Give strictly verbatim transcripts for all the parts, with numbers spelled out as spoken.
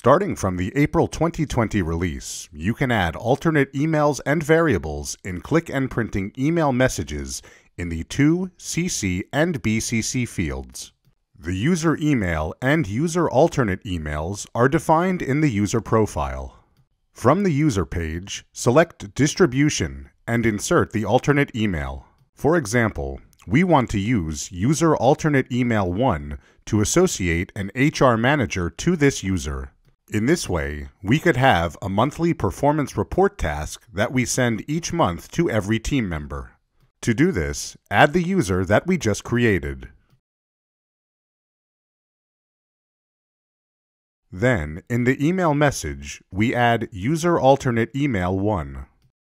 Starting from the April twenty twenty release, you can add alternate emails and variables in Qlik NPrinting email messages in the to, C C, and B C C fields. The user email and user alternate emails are defined in the user profile. From the user page, select Distribution and insert the alternate email. For example, we want to use user alternate email one to associate an H R manager to this user. In this way, we could have a monthly performance report task that we send each month to every team member. To do this, add the user that we just created. Then, in the email message, we add user alternate email one.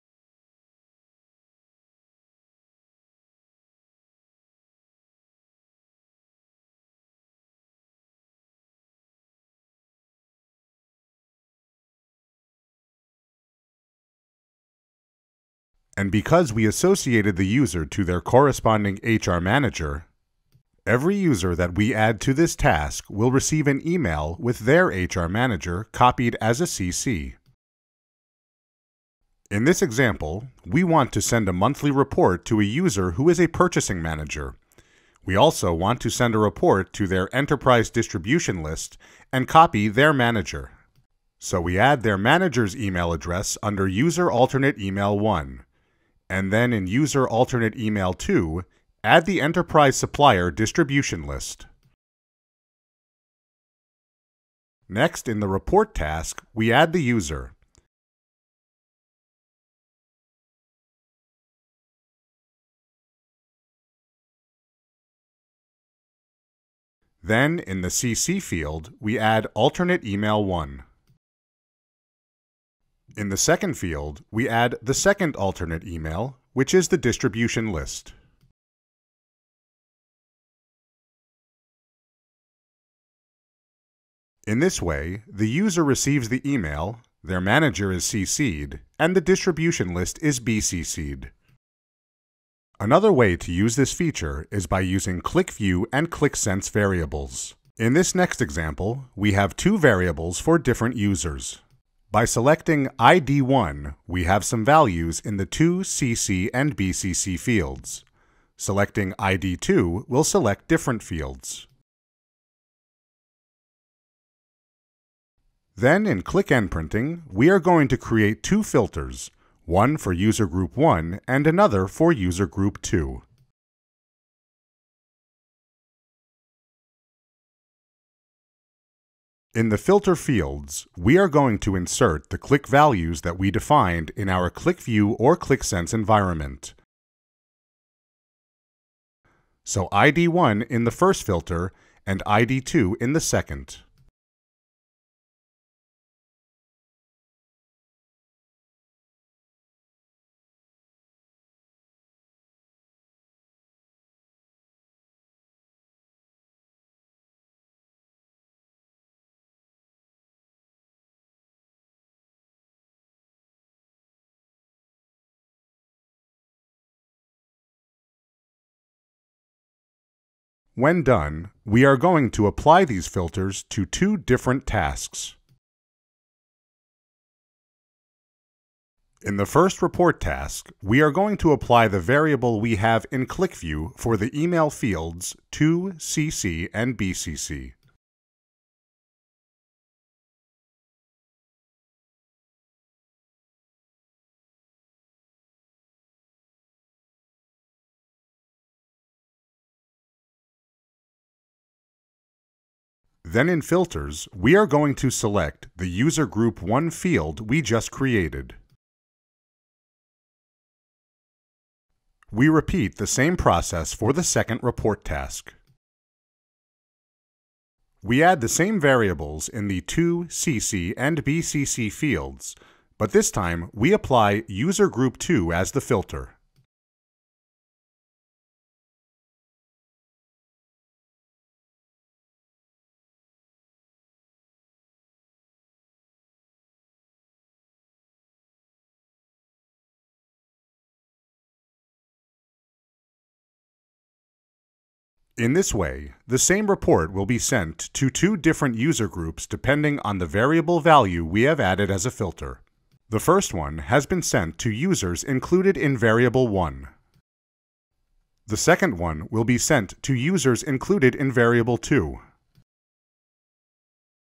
And because we associated the user to their corresponding H R manager, every user that we add to this task will receive an email with their H R manager copied as a C C. In this example, we want to send a monthly report to a user who is a purchasing manager. We also want to send a report to their enterprise distribution list and copy their manager. So we add their manager's email address under user alternate email one. And then in user alternate email two, add the enterprise supplier distribution list. Next, in the report task, we add the user. Then, in the C C field, we add alternate email one. In the second field, we add the second alternate email, which is the distribution list. In this way, the user receives the email, their manager is C C'd, and the distribution list is B C C'd. Another way to use this feature is by using QlikView and QlikSense variables. In this next example, we have two variables for different users. By selecting I D one, we have some values in the to, C C, and B C C fields. Selecting I D two will select different fields. Then in Qlik NPrinting, we are going to create two filters, one for user group one and another for user group two. In the filter fields, we are going to insert the Qlik values that we defined in our QlikView or QlikSense environment. So I D one in the first filter and I D two in the second. When done, we are going to apply these filters to two different tasks. In the first report task, we are going to apply the variable we have in QlikView for the email fields to, C C, and B C C. Then in Filters, we are going to select the User Group one field we just created. We repeat the same process for the second report task. We add the same variables in the to, C C, and B C C fields, but this time we apply User Group two as the filter. In this way, the same report will be sent to two different user groups depending on the variable value we have added as a filter. The first one has been sent to users included in variable one. The second one will be sent to users included in variable two.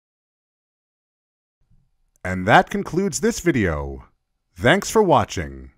And that concludes this video. Thanks for watching.